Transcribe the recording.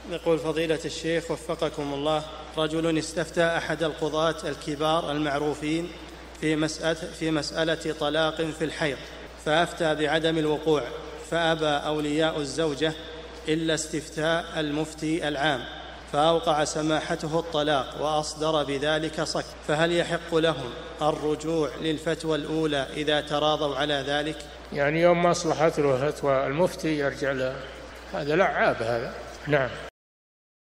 يقول فضيلة الشيخ وفقكم الله، رجل استفتى أحد القضاة الكبار المعروفين في مسألة طلاق في الحيض، فأفتى بعدم الوقوع، فأبى أولياء الزوجة إلا استفتاء المفتي العام، فأوقع سماحته الطلاق وأصدر بذلك صك، فهل يحق لهم الرجوع للفتوى الأولى إذا تراضوا على ذلك؟ يعني يوم ما أصلحت له فتوى المفتي يرجع له، هذا لعاب هذا. نعم.